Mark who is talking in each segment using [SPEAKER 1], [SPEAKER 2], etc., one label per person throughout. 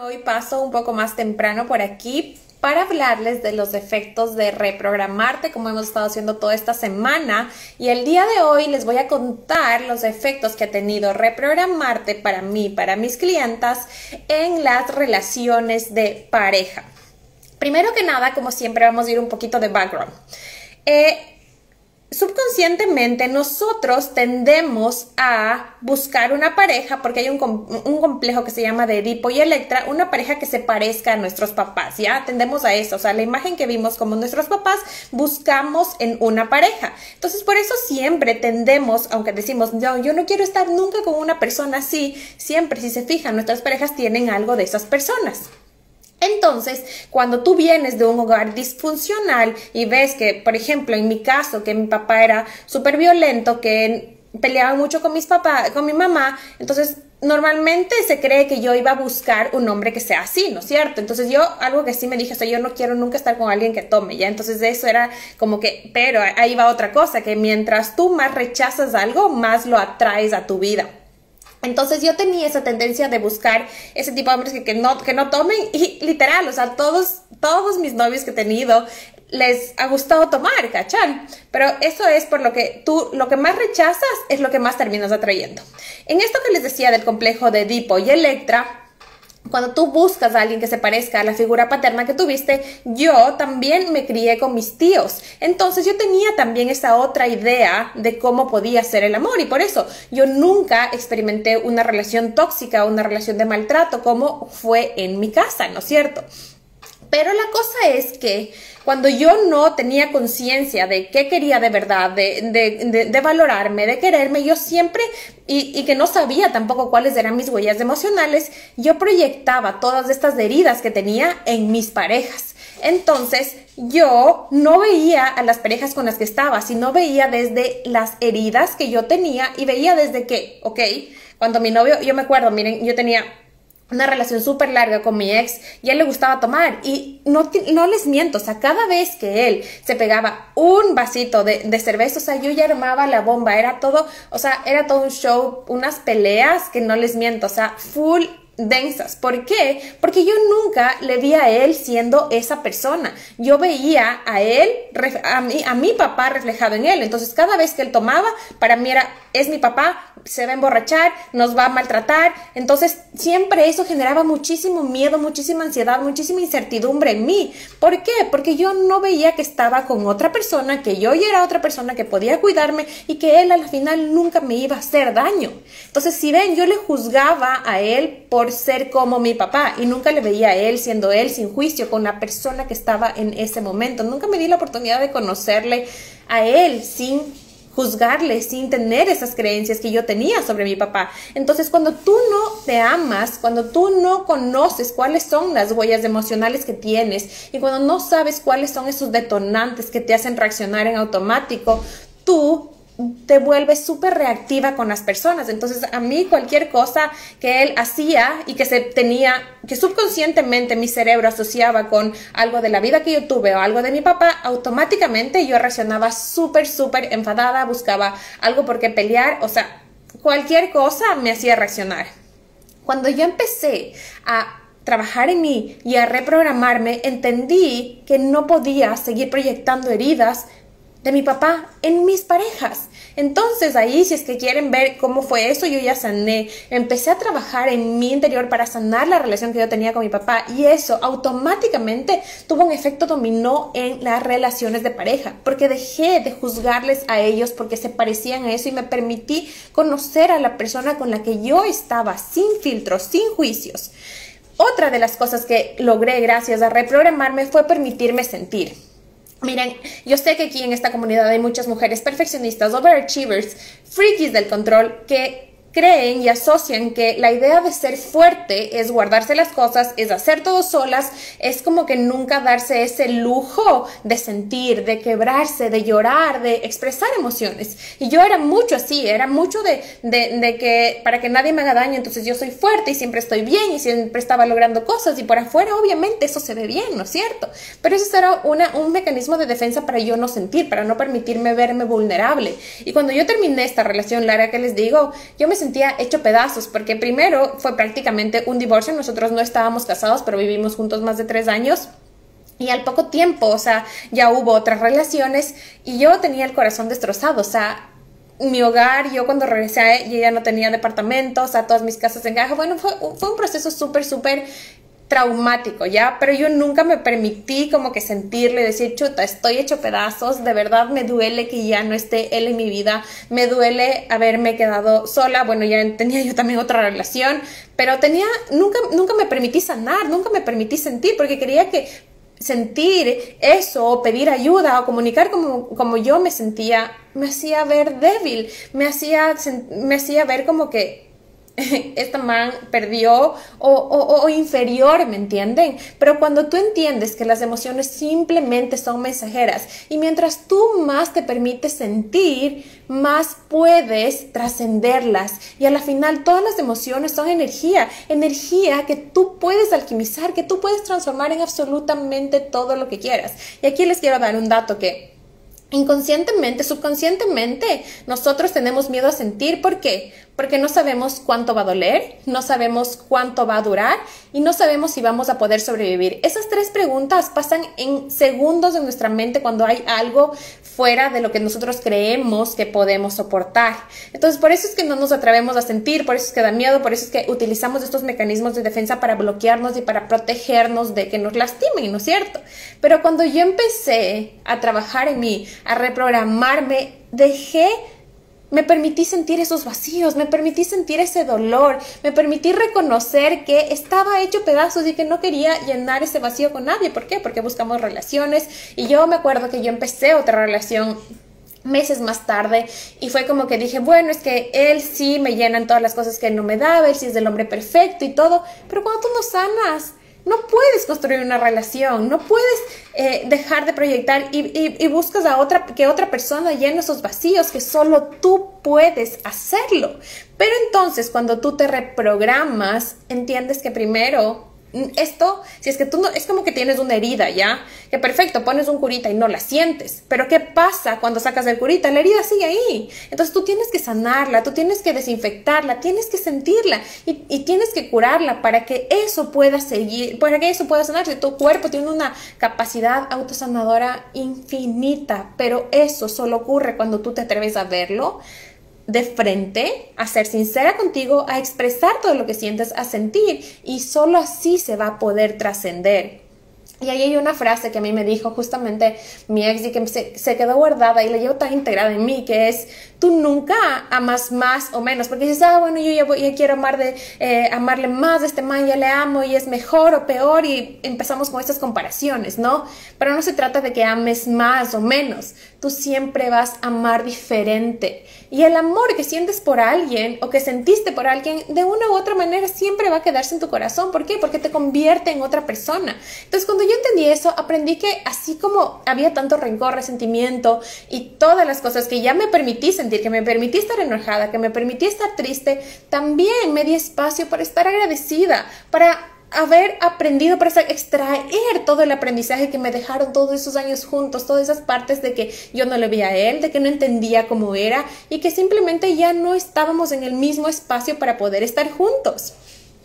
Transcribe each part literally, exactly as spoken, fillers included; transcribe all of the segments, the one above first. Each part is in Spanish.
[SPEAKER 1] Hoy paso un poco más temprano por aquí para hablarles de los efectos de reprogramarte, como hemos estado haciendo toda esta semana. Y el día de hoy les voy a contar los efectos que ha tenido reprogramarte para mí, para mis clientas, en las relaciones de pareja. Primero que nada, como siempre, vamos a ir un poquito de background. Eh, Subconscientemente nosotros tendemos a buscar una pareja porque hay un, un complejo que se llama de Edipo y Electra, una pareja que se parezca a nuestros papás, ¿ya? Tendemos a eso, o sea, la imagen que vimos como nuestros papás, buscamos en una pareja. Entonces, por eso siempre tendemos, aunque decimos, no, yo no quiero estar nunca con una persona así, siempre, si se fijan, nuestras parejas tienen algo de esas personas. Entonces, cuando tú vienes de un hogar disfuncional y ves que, por ejemplo, en mi caso, que mi papá era súper violento, que peleaba mucho con mis papás, con mi mamá, entonces normalmente se cree que yo iba a buscar un hombre que sea así, ¿no es cierto? Entonces yo, algo que sí me dije, o sea, yo no quiero nunca estar con alguien que tome, ¿ya? Entonces eso era como que, pero ahí va otra cosa, que mientras tú más rechazas algo, más lo atraes a tu vida. Entonces yo tenía esa tendencia de buscar ese tipo de hombres que, que, no, que no tomen y literal, o sea, todos, todos mis novios que he tenido les ha gustado tomar, ¿cachan? Pero eso es por lo que tú, lo que más rechazas es lo que más terminas atrayendo. En esto que les decía del complejo de Edipo y Electra, cuando tú buscas a alguien que se parezca a la figura paterna que tuviste, yo también me crié con mis tíos. Entonces yo tenía también esa otra idea de cómo podía ser el amor y por eso yo nunca experimenté una relación tóxica, una relación de maltrato como fue en mi casa, ¿no es cierto? Pero la cosa es que cuando yo no tenía conciencia de qué quería de verdad, de, de, de, de valorarme, de quererme, yo siempre, y, y que no sabía tampoco cuáles eran mis huellas emocionales, yo proyectaba todas estas heridas que tenía en mis parejas. Entonces, yo no veía a las parejas con las que estaba, sino veía desde las heridas que yo tenía y veía desde que, ok, cuando mi novio, yo me acuerdo, miren, yo tenía una relación súper larga con mi ex y a él le gustaba tomar y no, no les miento, o sea, cada vez que él se pegaba un vasito de, de cerveza, o sea, yo ya armaba la bomba, era todo, o sea, era todo un show, unas peleas que no les miento, o sea, full densas. ¿Por qué? Porque yo nunca le vi a él siendo esa persona. Yo veía a él, a mi, a mi papá reflejado en él. Entonces, cada vez que él tomaba, para mí era, es mi papá, se va a emborrachar, nos va a maltratar. Entonces, siempre eso generaba muchísimo miedo, muchísima ansiedad, muchísima incertidumbre en mí. ¿Por qué? Porque yo no veía que estaba con otra persona, que yo ya era otra persona que podía cuidarme y que él al final nunca me iba a hacer daño. Entonces, si ven, yo le juzgaba a él por ser como mi papá y nunca le veía a él siendo él sin juicio con la persona que estaba en ese momento. Nunca me di la oportunidad de conocerle a él sin juzgarle, sin tener esas creencias que yo tenía sobre mi papá. Entonces, cuando tú no te amas, cuando tú no conoces cuáles son las huellas emocionales que tienes y cuando no sabes cuáles son esos detonantes que te hacen reaccionar en automático, tú te vuelves súper reactiva con las personas. Entonces a mí cualquier cosa que él hacía y que se tenía, que subconscientemente mi cerebro asociaba con algo de la vida que yo tuve o algo de mi papá, automáticamente yo reaccionaba súper, súper enfadada, buscaba algo por qué pelear, o sea, cualquier cosa me hacía reaccionar. Cuando yo empecé a trabajar en mí y a reprogramarme, entendí que no podía seguir proyectando heridas de mi papá en mis parejas. Entonces ahí, si es que quieren ver cómo fue eso, yo ya sané, empecé a trabajar en mi interior para sanar la relación que yo tenía con mi papá y eso automáticamente tuvo un efecto dominó en las relaciones de pareja, porque dejé de juzgarles a ellos porque se parecían a eso y me permití conocer a la persona con la que yo estaba sin filtros, sin juicios. Otra de las cosas que logré gracias a reprogramarme fue permitirme sentir. Miren, yo sé que aquí en esta comunidad hay muchas mujeres perfeccionistas, overachievers, frikis del control, que creen y asocian que la idea de ser fuerte es guardarse las cosas, es hacer todo solas, es como que nunca darse ese lujo de sentir, de quebrarse, de llorar, de expresar emociones. Y yo era mucho así, era mucho de, de, de que para que nadie me haga daño, entonces yo soy fuerte y siempre estoy bien y siempre estaba logrando cosas y por afuera obviamente eso se ve bien, ¿no es cierto? Pero eso era una, un mecanismo de defensa para yo no sentir, para no permitirme verme vulnerable. Y cuando yo terminé esta relación larga que les digo, yo me sentía hecho pedazos, porque primero fue prácticamente un divorcio, nosotros no estábamos casados, pero vivimos juntos más de tres años. Y al poco tiempo, o sea, ya hubo otras relaciones y yo tenía el corazón destrozado, o sea, mi hogar, yo cuando regresé, yo ya no tenía departamento, o sea, todas mis casas en caja. Bueno, fue, fue un proceso súper, súper traumático, ¿ya? Pero yo nunca me permití como que sentirle, decir, chuta, estoy hecho pedazos, de verdad me duele que ya no esté él en mi vida, me duele haberme quedado sola. Bueno, ya tenía yo también otra relación, pero tenía, nunca, nunca me permití sanar, nunca me permití sentir, porque quería que sentir eso, o pedir ayuda, o comunicar como, como yo me sentía, me hacía ver débil, me hacía, me hacía ver como que esta man perdió o, o, o inferior, ¿me entienden? Pero cuando tú entiendes que las emociones simplemente son mensajeras y mientras tú más te permites sentir, más puedes trascenderlas, y a la final todas las emociones son energía, energía que tú puedes alquimizar, que tú puedes transformar en absolutamente todo lo que quieras. Y aquí les quiero dar un dato que inconscientemente, subconscientemente, nosotros tenemos miedo a sentir. ¿Por qué? Porque no sabemos cuánto va a doler, no sabemos cuánto va a durar y no sabemos si vamos a poder sobrevivir. Esas tres preguntas pasan en segundos en nuestra mente cuando hay algo fuera de lo que nosotros creemos que podemos soportar. Entonces, por eso es que no nos atrevemos a sentir, por eso es que da miedo, por eso es que utilizamos estos mecanismos de defensa para bloquearnos y para protegernos de que nos lastimen, ¿no es cierto? Pero cuando yo empecé a trabajar en mí, a reprogramarme, dejé me permití sentir esos vacíos, me permití sentir ese dolor, me permití reconocer que estaba hecho pedazos y que no quería llenar ese vacío con nadie. ¿Por qué? Porque buscamos relaciones, y yo me acuerdo que yo empecé otra relación meses más tarde y fue como que dije, bueno, es que él sí me llena en todas las cosas que él no me daba, él sí es el hombre perfecto y todo, pero cuando tú no sanas, no puedes construir una relación, no puedes eh, dejar de proyectar y, y, y buscas a otra, que otra persona llene esos vacíos que solo tú puedes hacerlo. Pero entonces cuando tú te reprogramas, entiendes que primero esto, si es que tú no, es como que tienes una herida, ¿ya? Que perfecto, pones un curita y no la sientes, pero ¿qué pasa cuando sacas el curita? La herida sigue ahí. Entonces tú tienes que sanarla, tú tienes que desinfectarla, tienes que sentirla y, y tienes que curarla para que eso pueda seguir, para que eso pueda sanarse. Tu cuerpo tiene una capacidad autosanadora infinita, pero eso solo ocurre cuando tú te atreves a verlo de frente, a ser sincera contigo, a expresar todo lo que sientes, a sentir, y solo así se va a poder trascender. Y ahí hay una frase que a mí me dijo justamente mi ex y que se, se quedó guardada y la llevo tan integrada en mí, que es: tú nunca amas más o menos, porque dices, ah, bueno, yo ya, voy, ya quiero amar de, eh, amarle más a este man, ya le amo y es mejor o peor, y empezamos con estas comparaciones, ¿no? Pero no se trata de que ames más o menos, tú siempre vas a amar diferente. Y el amor que sientes por alguien o que sentiste por alguien, de una u otra manera siempre va a quedarse en tu corazón. ¿Por qué? Porque te convierte en otra persona. Entonces, cuando yo entendí eso, aprendí que así como había tanto rencor, resentimiento y todas las cosas que ya me permití sentir, que me permití estar enojada, que me permití estar triste, también me di espacio para estar agradecida, para haber aprendido, para extraer todo el aprendizaje que me dejaron todos esos años juntos, todas esas partes de que yo no le veía a él, de que no entendía cómo era y que simplemente ya no estábamos en el mismo espacio para poder estar juntos.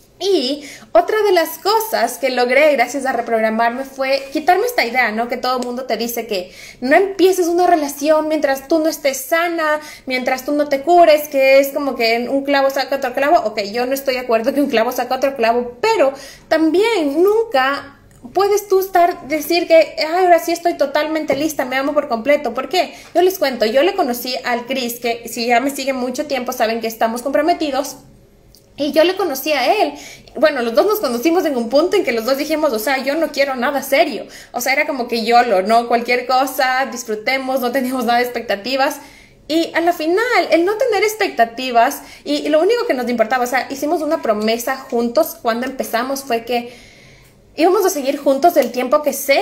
[SPEAKER 1] Y otra de las cosas que logré gracias a reprogramarme fue quitarme esta idea, ¿no? Que todo el mundo te dice que no empieces una relación mientras tú no estés sana, mientras tú no te cures, que es como que un clavo saca otro clavo. Ok, yo no estoy de acuerdo que un clavo saca otro clavo, pero también nunca puedes tú estar, decir que ay, ahora sí estoy totalmente lista, me amo por completo. ¿Por qué? Yo les cuento, yo le conocí al Chris, que si ya me siguen mucho tiempo saben que estamos comprometidos. Y yo le conocí a él. Bueno, los dos nos conocimos en un punto en que los dos dijimos, o sea, yo no quiero nada serio. O sea, era como que YOLO, ¿no? Cualquier cosa, disfrutemos, no teníamos nada de expectativas. Y a la final, el no tener expectativas, y, y lo único que nos importaba, o sea, hicimos una promesa juntos cuando empezamos, fue que íbamos a seguir juntos el tiempo que sea,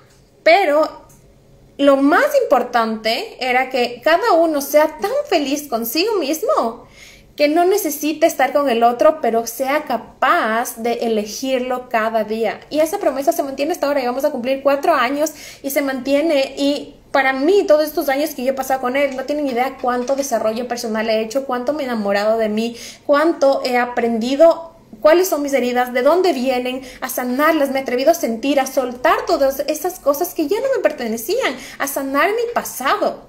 [SPEAKER 1] pero lo más importante era que cada uno sea tan feliz consigo mismo que no necesite estar con el otro, pero sea capaz de elegirlo cada día. Y esa promesa se mantiene hasta ahora, y vamos a cumplir cuatro años y se mantiene, y para mí, todos estos años que yo he pasado con él, no tienen idea cuánto desarrollo personal he hecho, cuánto me he enamorado de mí, cuánto he aprendido, cuáles son mis heridas, de dónde vienen, a sanarlas, me he atrevido a sentir, a soltar todas esas cosas que ya no me pertenecían, a sanar mi pasado.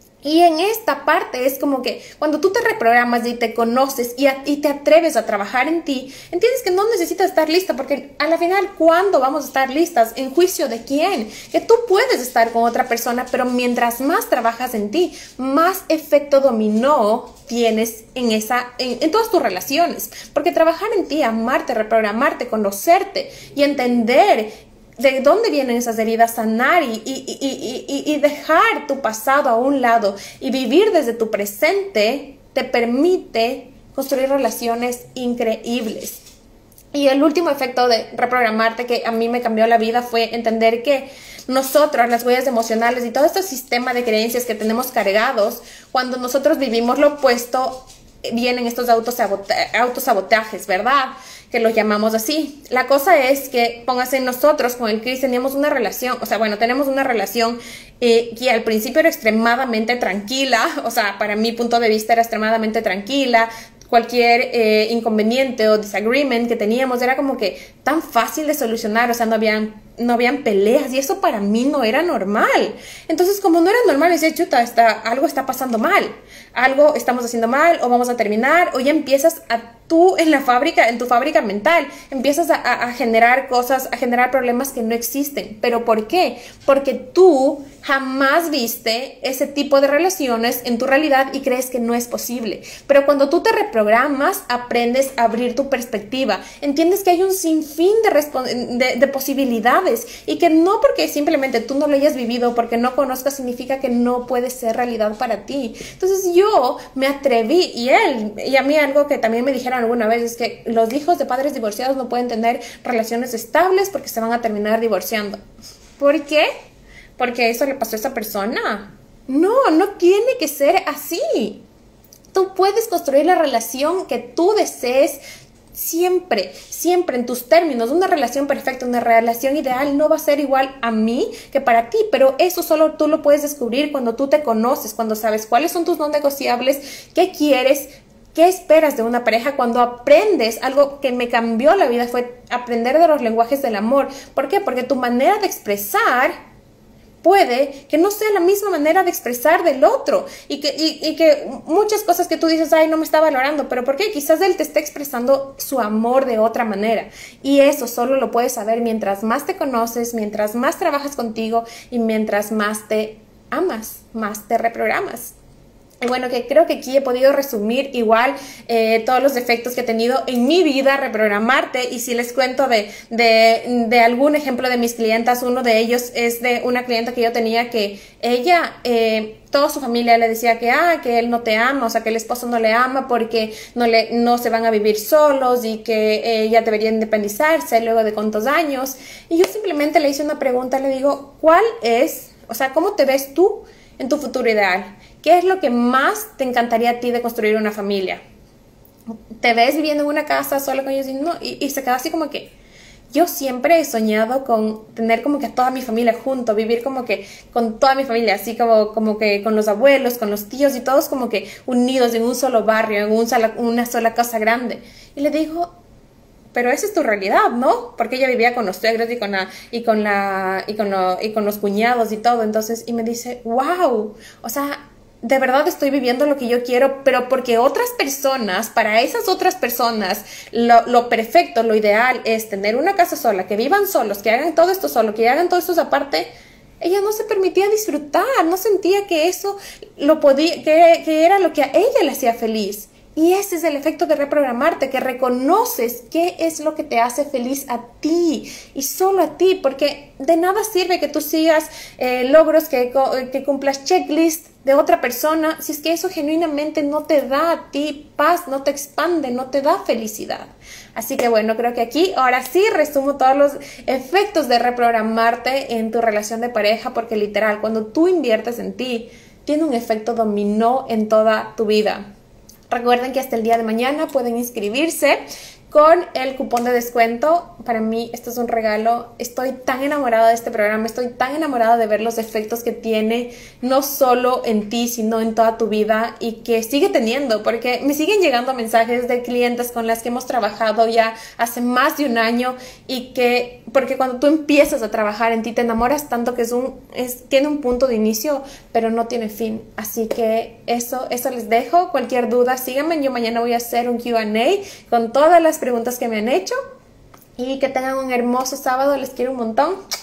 [SPEAKER 1] Y en esta parte es como que cuando tú te reprogramas y te conoces y, a, y te atreves a trabajar en ti, entiendes que no necesitas estar lista, porque a la final, ¿cuándo vamos a estar listas? ¿En juicio de quién? Que tú puedes estar con otra persona, pero mientras más trabajas en ti, más efecto dominó tienes en, esa, en, en todas tus relaciones. Porque trabajar en ti, amarte, reprogramarte, conocerte y entender de dónde vienen esas heridas, sanar y, y, y, y, y dejar tu pasado a un lado y vivir desde tu presente, te permite construir relaciones increíbles. Y el último efecto de reprogramarte que a mí me cambió la vida fue entender que nosotros, las huellas emocionales y todo este sistema de creencias que tenemos cargados, cuando nosotros vivimos lo opuesto, vienen estos autosabotajes, autosabotajes, ¿verdad? Que los llamamos así. La cosa es que, póngase, nosotros con el Chris teníamos una relación, o sea, bueno, tenemos una relación eh, que al principio era extremadamente tranquila, o sea, para mi punto de vista era extremadamente tranquila. Cualquier eh, inconveniente o disagreement que teníamos era como que tan fácil de solucionar, o sea, no habían, no habían peleas y eso para mí no era normal. Entonces, como no era normal, decía, chuta, está, algo está pasando mal, algo estamos haciendo mal o vamos a terminar, o ya empiezas a tú en la fábrica, en tu fábrica mental, empiezas a, a, a generar cosas, a generar problemas que no existen. ¿Pero por qué? Porque tú jamás viste ese tipo de relaciones en tu realidad y crees que no es posible. Pero cuando tú te reprogramas, aprendes a abrir tu perspectiva. Entiendes que hay un sinfín de, de, de posibilidades y que no porque simplemente tú no lo hayas vivido, porque no conozcas, significa que no puede ser realidad para ti. Entonces yo me atreví, y él, y a mí algo que también me dijeron alguna vez es que los hijos de padres divorciados no pueden tener relaciones estables porque se van a terminar divorciando. ¿Por qué? Porque eso le pasó a esa persona. No, no tiene que ser así. Tú puedes construir la relación que tú desees siempre, siempre en tus términos. Una relación perfecta, una relación ideal no va a ser igual a mí que para ti, pero eso solo tú lo puedes descubrir cuando tú te conoces, cuando sabes cuáles son tus no negociables, qué quieres, ¿qué esperas de una pareja? Cuando aprendes, algo que me cambió la vida fue aprender de los lenguajes del amor. ¿Por qué? Porque tu manera de expresar puede que no sea la misma manera de expresar del otro y que, y, y que muchas cosas que tú dices, ay, no me está valorando, pero ¿por qué? Quizás él te está expresando su amor de otra manera y eso solo lo puedes saber mientras más te conoces, mientras más trabajas contigo y mientras más te amas, más te reprogramas. Y bueno, que creo que aquí he podido resumir igual eh, todos los defectos que he tenido en mi vida, reprogramarte. Y si les cuento de, de, de algún ejemplo de mis clientas, uno de ellos es de una clienta que yo tenía que ella, eh, toda su familia le decía que, ah, que él no te ama, o sea, que el esposo no le ama porque no, le, no se van a vivir solos y que ella debería independizarse luego de cuántos años. Y yo simplemente le hice una pregunta, le digo, ¿cuál es, o sea, cómo te ves tú en tu futuro ideal? ¿Qué es lo que más te encantaría a ti de construir una familia? ¿Te ves viviendo en una casa sola con ellos? Y, no, y, y se quedó así como que, yo siempre he soñado con tener como que a toda mi familia junto, vivir como que con toda mi familia, así como, como que con los abuelos, con los tíos y todos como que unidos en un solo barrio, en un sola, una sola casa grande. Y le digo, pero esa es tu realidad, ¿no? Porque ella vivía con los suegros y con la, y con la, y con lo, y con los cuñados y todo. Entonces, y me dice, wow, o sea, de verdad estoy viviendo lo que yo quiero, pero porque otras personas, para esas otras personas, lo, lo perfecto, lo ideal es tener una casa sola, que vivan solos, que hagan todo esto solo, que hagan todo esto aparte. Ella no se permitía disfrutar, no sentía que eso lo podía, que, que era lo que a ella le hacía feliz. Y ese es el efecto de reprogramarte, que reconoces qué es lo que te hace feliz a ti y solo a ti, porque de nada sirve que tú sigas eh, logros, que, que cumplas checklist de otra persona, si es que eso genuinamente no te da a ti paz, no te expande, no te da felicidad. Así que bueno, creo que aquí ahora sí resumo todos los efectos de reprogramarte en tu relación de pareja, porque literal, cuando tú inviertes en ti, tiene un efecto dominó en toda tu vida. Recuerden que hasta el día de mañana pueden inscribirse con el cupón de descuento. Para mí esto es un regalo. Estoy tan enamorada de este programa, estoy tan enamorada de ver los efectos que tiene, no solo en ti, sino en toda tu vida, y que sigue teniendo, porque me siguen llegando mensajes de clientes con las que hemos trabajado ya hace más de un año, y que, porque cuando tú empiezas a trabajar en ti te enamoras tanto que es un, es, tiene un punto de inicio, pero no tiene fin. Así que eso, eso les dejo. Cualquier duda, síganme. Yo mañana voy a hacer un Q and A con todas las preguntas que me han hecho, y que tengan un hermoso sábado. Les quiero un montón.